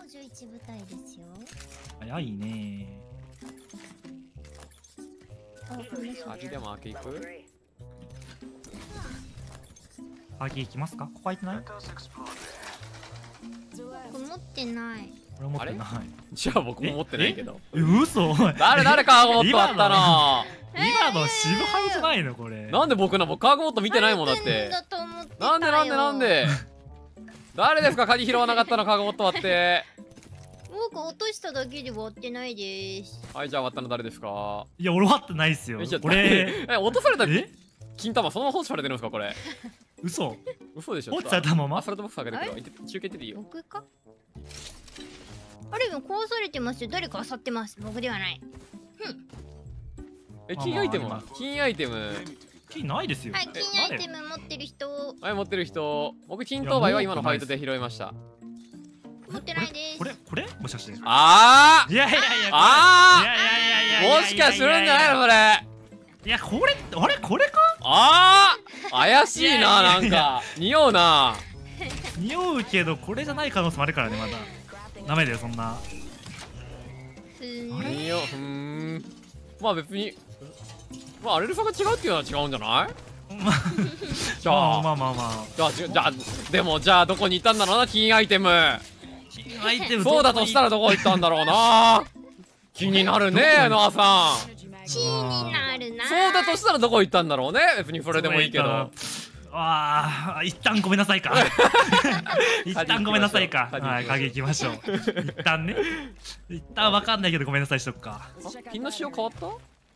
51部隊ですよ。 早いね。 鍵でも開けいく。 鍵行きますか？ここ開いてない？ 僕持ってない。 俺持ってない。 じゃあ僕も持ってないけど。 嘘。 誰カーゴモットあったな。 今の渋ハウじゃないのこれ。 なんで僕カーゴモット見てないもんだって。なんで誰ですか鍵拾わなかったのカーゴモット割って。 僕落としただけで割ってないです。 はい、じゃあ割ったの誰ですか？ いや俺割ってないっすよ。これ落とされた金玉そのまま放置されてるんですかこれ？ 嘘でしょ。 落ちされたまま？ それと僕開けてくる。中継っていいよ。 僕か？あれも壊されてますよ。誰か漁ってます。僕ではない。 金アイテムは？金アイテム。 金ないですよ。 はい、金アイテム持ってる人。 はい、持ってる人。僕金当倍は今のファイトで拾いました。 持ってないです。 これもしかして。 いやもしかするんじゃないのそれ。 いやこれこれか？ 怪しいな。なんか匂うな。 匂うけどこれじゃない可能性もあるからね。まだダメだよそんな。 匂う。まあ別にアレルファが違うっていうのは違うんじゃない？じゃあでもじゃあどこに行ったんだろうな金アイテム。そうだとしたらどこ行ったんだろうな。気になるねノアさん。 気になるな。 そうだとしたらどこ行ったんだろうね。別にそれでもいいけど。 一旦ごめんなさいか。一旦ごめんなさいか。はい、鍵行きましょう。一旦ね。一旦わかんないけどごめんなさいしとくか。 ピンの仕様変わった？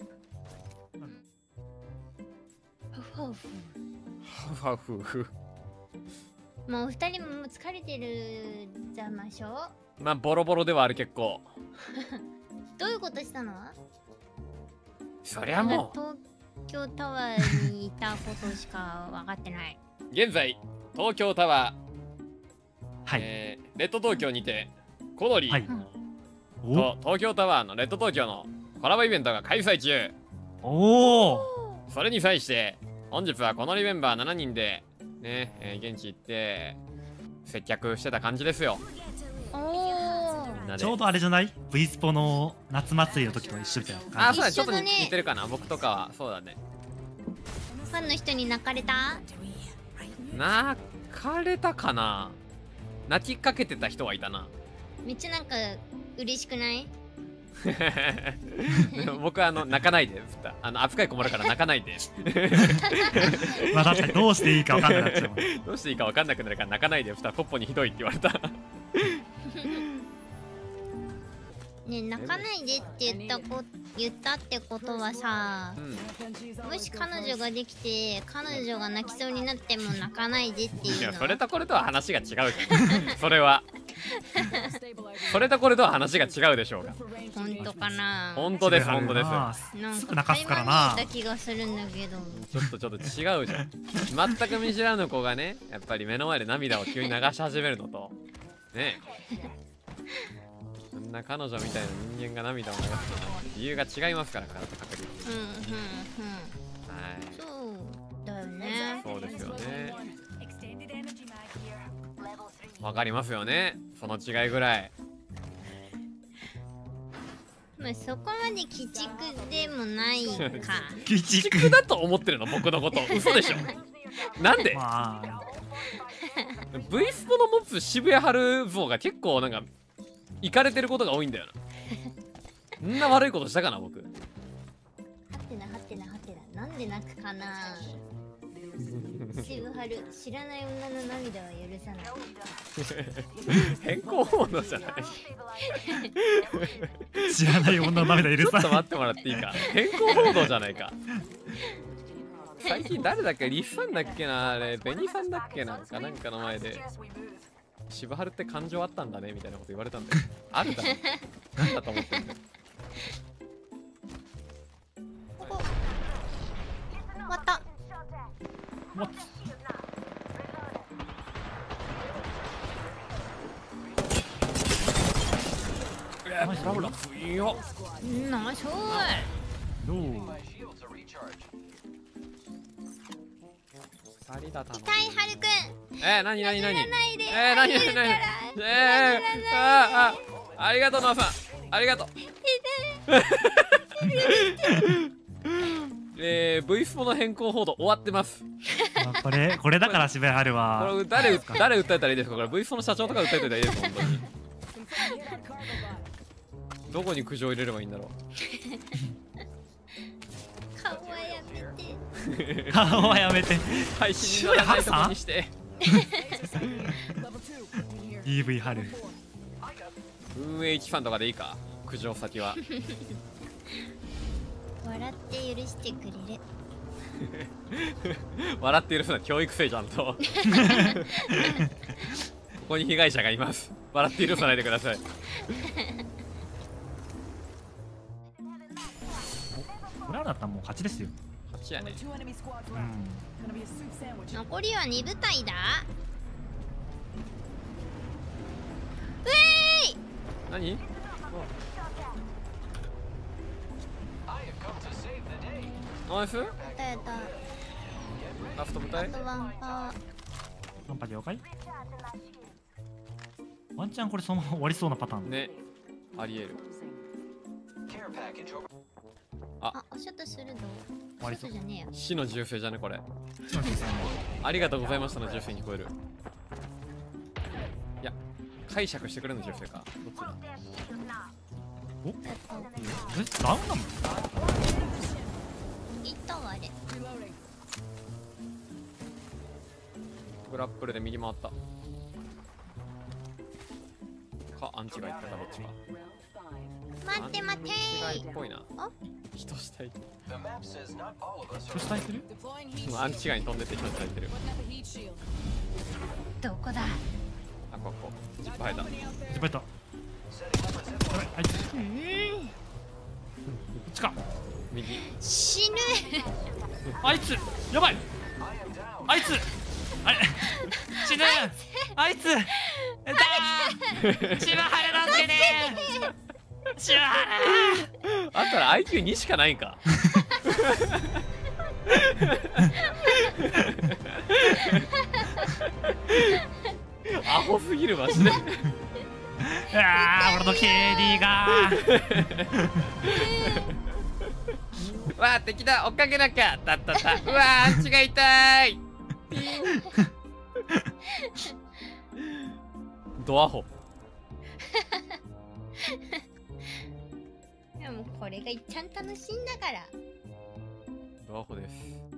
もう二人も疲れてるざましょ。 まあボロボロではある結構。 どういうことしたの？ そりゃもう東京タワーにいたことしか分かってない。 現在東京タワー、 レッド東京にてコドリーと東京タワーのレッド東京のコラボイベントが開催中。それに際して本日はこのリメンバー7人でね、現地行って接客してた感じですよ。 ちょうどあれじゃない？ V スポの夏祭りの時と一緒みたいな感じ。 そうだ、ちょっと似てるかな。僕とかはそうだね。 ファンの人に泣かれた？ 泣かれたかな。泣きかけてた人はいたな。 めっちゃなんか嬉しくない？ 僕は泣かないで。扱い困るから泣かないで。 まあ確かにどうしていいか分かんなくなっちゃう。 どうしていいか分かんなくなるから泣かないで。ポッポにひどいって言われた。 ね、泣かないでって言ったってことはさ、もし彼女ができて彼女が泣きそうになっても泣かないでっていうの。 いや、それとこれとは話が違うじゃん。それはそれとこれとは話が違うでしょうが。 本当かな。 本当です、本当です。 すぐ泣かすからな。 だ気がするんだけど。 ちょっと違うじゃん。全く見知らぬ子がね、やっぱり目の前で涙を急に流し始めるのとねそんな彼女みたいな人間が涙を流すの理由が違いますから、確実に。 そうだよね。 そうですよね。わかりますよね、その違いぐらい。 まあそこまで鬼畜でもないか。 鬼畜だと思ってるの僕のこと。嘘でしょ。なんで、V スポの持つ渋谷春像が結構なんかイかれてることが多いんだよな。そんな悪いことしたかな僕。はてな。なんで泣くかな。渋春、知らない女の涙は許さない。 変更報道じゃない。 知らない女の涙許さない。 ちょっと待ってもらっていいか。変更報道じゃないか。最近誰だっけ、リスさんだっけな、あれベニさんだっけな、なんかの前で渋春って感情あったんだねみたいなこと言われたんだよ。あるだろ。なんだと思ってんだよ。 ここ終わった。 トラブルいいよ。 ナイス。 ありだた痛いはるくん。 なになになにやらないで。 なになになにありがとうノアさん、ありがとう。V4 の変更報道終わってます。 これだから渋谷春は。 これ誰訴えたらいいですか？これ V4 の社長とか訴えてたらいいですか？本当に。どこに苦情入れればいいんだろう。 顔はやめて。 顔はやめて。 配信にならないとこにして。 EV 春。 運営一ファンとかでいいか？苦情先は。 笑って許してくれる。 笑って許すのは教育生ちゃんと。ここに被害者がいます。笑って許さないでください。 これだったらもう勝ちですよ。 勝ちやね。 残りは2部隊だ。うえい。 何？ナイス？ やったやった。 ラフト部隊？ あとワンパー。 ワンパ了解。ワンチャンこれそのまま終わりそうなパターンね。ありえる。 あ、おショットするの。 終わりそうじゃねえよ。 死の銃声じゃねこれ。 ちょっと待ってくださいね。 ありがとうございましたの銃声に聞こえる。いや、解釈してくれるの銃声か。どっちだ？ お？ダウンなの？ いったわあれ。 グラップルで右回ったか、アンチがいったか、どっちか。 待って待ってアンチがいっぽいな。 あ、 人下いてる。 人下いてる？ アンチがに飛んでって人下いてる。 どこだ。 あ、ここジップ入った。 いっぱいいた。やばい、あいつ。こっちか。 右。 死ぬ。 あいつやばい。あいつあれ死ぬ。あいつだー。シバハル助けてー。シバハル。 あんたら IQ2 しかないんか。アホすぎるマジで。 俺の KD がわあ敵だ、追っかけなきゃ。たったた。うわあアンチが痛い。ドアホ。 でもこれが一番楽しいんだから。 ドアホです。